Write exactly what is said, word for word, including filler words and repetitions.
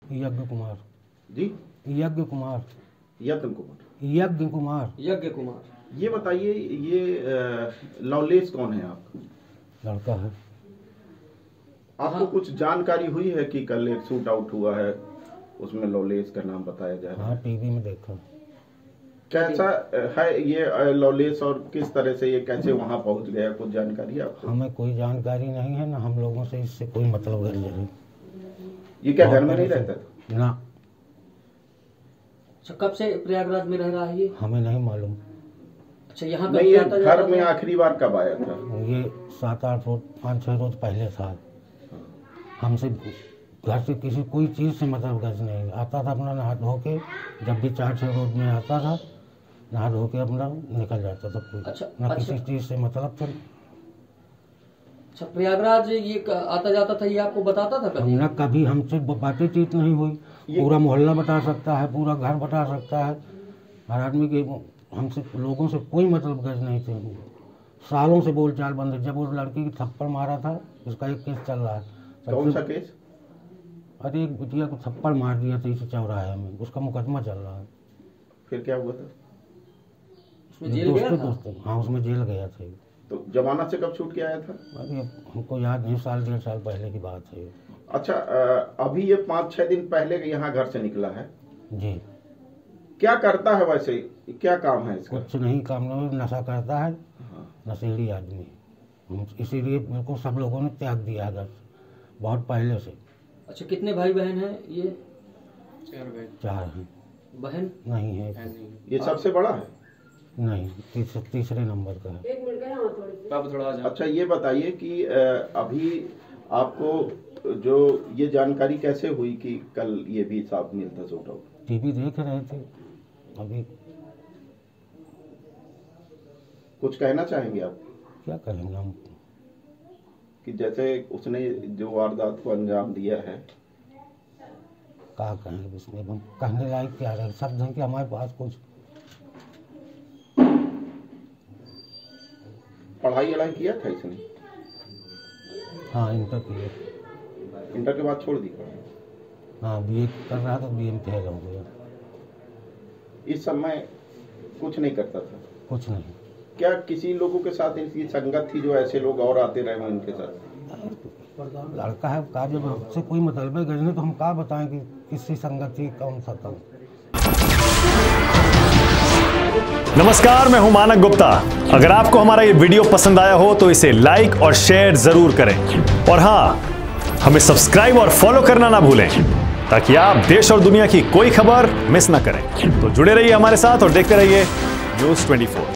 यज्ञ कुमार जी। यज्ञ कुमार यज्ञ कुमार यज्ञ कुमार यज्ञ कुमार ये बताइए, ये लवलेश कौन है आपका? लड़का है। आपको कुछ जानकारी हुई है कि कल एक शूट आउट हुआ है, उसमें लवलेश का नाम बताया जा रहा है? हाँ, टीवी में देखा। कैसा है ये लवलेश और किस तरह से ये कैसे वहां पहुंच गया, कुछ जानकारी है आपको? हमें कोई जानकारी नहीं है ना, हम लोगों से इससे कोई मतलब नहीं। ये क्या घर में नहीं रहता था? ना। अच्छा, कब से प्रयागराज में रह रहा है ये? हमें नहीं मालूम। अच्छा, यहाँ नहीं, ये घर में आखिरी बार कब आया था? ये सात आठ रोज पाँच छह रोज पहले था। हमसे घर से किसी कोई चीज़ से मतलब गज नहीं। आता था अपना नहा धो के, जब भी चार छः रोज में आता था नहा धो के अपना निकल जाता था। कोई अच्छा, ना अच्छा। किसी चीज़ से मतलब था। अच्छा, प्रयागराज ये आता जाता था, ये आपको बताता था कभी? ना कभी हमसे बातचीत नहीं हुई। पूरा मोहल्ला बता सकता है, पूरा घर बता सकता है। हर आदमी के हमसे लोगों से कोई मतलब गज नहीं थे। सालों से बोलचाल बंद है। जब उस लड़की की थप्पड़ मारा था, उसका एक केस चल रहा है। कौन सा केस? अरे एक बिटिया को थप्पड़ मार दिया था इस चौराहे में, उसका मुकदमा चल रहा है। फिर क्या हुआ था? उसमें जेल गया था? दोस्तों, हाँ, उसमें जेल गया था। तो जमानत से कब छूट के आया था? अरे हमको याद नहीं, साल डेढ़ साल पहले की बात है। अच्छा, अभी ये पाँच छह दिन पहले यहाँ घर से निकला है जी। क्या करता है वैसे, क्या काम है इसका? कुछ नहीं काम, नहीं नशा करता है। हाँ। नशेड़ी आदमी है, इसीलिए मेरे को सब लोगों ने त्याग दिया घर बहुत पहले से। अच्छा, कितने भाई बहन हैं ये? चार भाई। चार हैं। बहन नहीं है। ये सबसे बड़ा है? नहीं, तीस, तीसरे नंबर का है। एक मिनट का थोड़ा। अच्छा, ये बताइए कि अभी आपको जो ये जानकारी कैसे हुई कि कल ये भी साफ मिलता शूट आउट? टीवी देख रहे थे अभी। कुछ कहना चाहेंगे आप? क्या करेंगे हम कि जैसे उसने जो वारदात को अंजाम दिया है? क्या कहेंगे उसमें, हम कहने लायक क्या रहे शब्द हैं कि हमारे पास कुछ। पढ़ाई वढ़ाई किया था इसने? हाँ, इंटर किए। इंटर के बाद छोड़ दी? हाँ, बीए कर रहा था, बीए में फेल हो गया। इस समय कुछ नहीं करता था? कुछ नहीं। क्या किसी लोगों के साथ इनकी संगत थी, जो ऐसे लोग और आते रहे हों इनके साथ? लड़का है का, जब हमसे कोई मतलब है गजने तो हम क्या बताएं कि किसकी संगत थी, कौन सा था। नमस्कार, मैं हूं मानक गुप्ता। अगर आपको हमारा ये वीडियो पसंद आया हो तो इसे लाइक और शेयर जरूर करें, और हाँ, हमें सब्सक्राइब और फॉलो करना ना भूलें ताकि आप देश और दुनिया की कोई खबर मिस ना करें। तो जुड़े रहिए हमारे साथ और देखते रहिए न्यूज़ चौबीस।